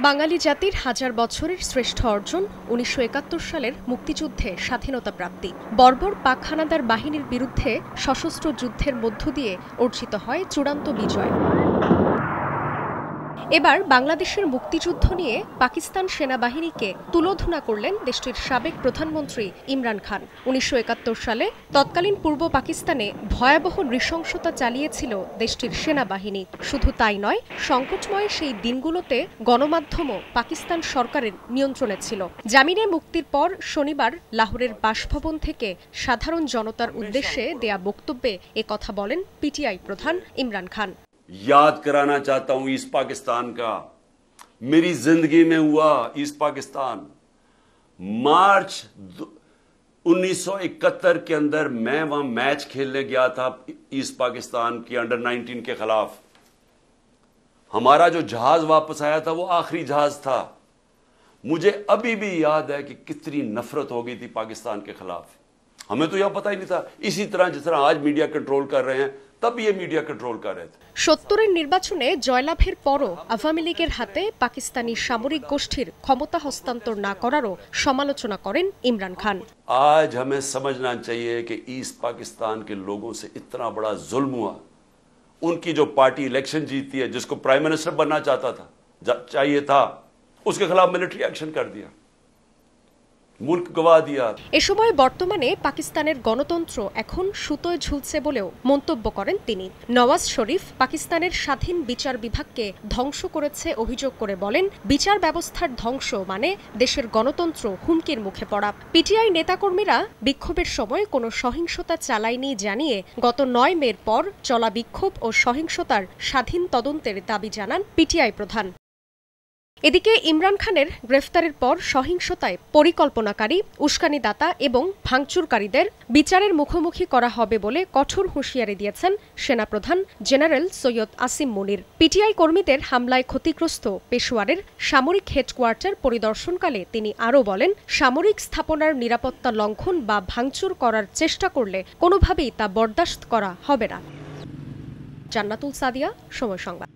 বাঙালি জাতির হাজার বছরের শ্রেষ্ঠ অর্জন ১৯৭১ সালের মুক্তিযুদ্ধে স্বাধীনতা প্রাপ্তি। বর্বর পাক হানাদার বাহিনীর বিরুদ্ধে সশস্ত্র যুদ্ধের মধ্য দিয়ে অর্জিত হয় চূড়ান্ত বিজয়। এবার বাংলাদেশের মুক্তিযুদ্ধ নিয়ে পাকিস্তান সেনাবাহিনীকে তুলোধনা করলেন দেশটির সাবেক প্রধানমন্ত্রী ইমরান খান। ১৯৭১ সালে তৎকালীন পূর্ব পাকিস্তানে ভয়াবহ নৃশংসতা চালিয়েছিল দেশটির সেনাবাহিনী। শুধু তাই নয়, সংকটময় সেই দিনগুলোতে গণমাধ্যমও পাকিস্তান সরকারের নিয়ন্ত্রণে ছিল। জামিনে মুক্তির পর শনিবার লাহোরের বাসভবন থেকে সাধারণ জনতার উদ্দেশ্যে দেয়া বক্তব্যে একথা বলেন পিটিআই প্রধান ইমরান খান। याद कराना चाहता हूं ईस्ट पाकिस्तान का, मेरी जिंदगी में हुआ ईस्ट पाकिस्तान। मार्च 1971 के अंदर मैं वहां मैच खेलने गया था ईस्ट पाकिस्तान की अंडर-19 के खिलाफ। हमारा जो जहाज वापस आया था वो आखिरी जहाज था। मुझे अभी भी याद है कि कितनी नफरत हो गई थी पाकिस्तान के खिलाफ। हमें तो यह पता ही नहीं था। इसी तरह जिस तरह आज मीडिया कंट्रोल कर रहे हैं, तब ये मीडिया कंट्रोल कर रहे थे। ৭০-এর নির্বাচনে জয়লাভের পরও আওয়ামী লীগের হাতে পাকিস্তানি সামরিক গোষ্ঠীর ক্ষমতা হস্তান্তর না করারও সমালোচনা করেন ইমরান খান। आज हमें समझना चाहिए कि ईस्ट पाकिस्तान के लोगों से इतना बड़ा जुल्म हुआ। उनकी जो पार्टी इलेक्शन जीती है, जिसको प्राइम मिनिस्टर बनना चाहता था, चाहिए था, उसके खिलाफ मिलिट्री एक्शन कर दिया, মুলক গওয়া দিয়া। এ সময় বর্তমানে পাকিস্তানের গণতন্ত্র এখন সুতোয় ঝুলছে বলেও মন্তব্য করেন তিনি। নওয়াজ শরীফ পাকিস্তানের স্বাধীন বিচার বিভাগকে ধ্বংস করেছে অভিযোগ করে বলেন, বিচার ব্যবস্থার ধ্বংস মানে দেশের গণতন্ত্র হুমকির মুখে পড়া। পিটিআই নেতাকর্মীরা বিক্ষোভের সময় কোনো সহিংসতা চালায়নি জানিয়ে গত ৯ মের পর চলা বিক্ষোভ ও সহিংসতার স্বাধীন তদন্তের দাবি জানান পিটিআই প্রধান। এদিকে ইমরান খানের গ্রেফতারের পর সহিংসতায় পরিকল্পনাকারী, উস্কানিদাতা এবং ভাঙচুরকারীদের বিচারের মুখোমুখি করা হবে বলে কঠোর হুঁশিয়ারি দিয়েছেন সেনাপ্রধান জেনারেল সৈয়দ আসিম মুনির। পিটিআই কর্মীদের হামলায় ক্ষতিগ্রস্ত পেশোয়ারের সামরিক হেডকোয়ার্টার পরিদর্শনকালে তিনি আরও বলেন, সামরিক স্থাপনার নিরাপত্তা লঙ্ঘন বা ভাঙচুর করার চেষ্টা করলে কোনোভাবেই তা বরদাস্ত করা হবে না। জান্নাতুল সাদিয়া, সময় সংবাদ।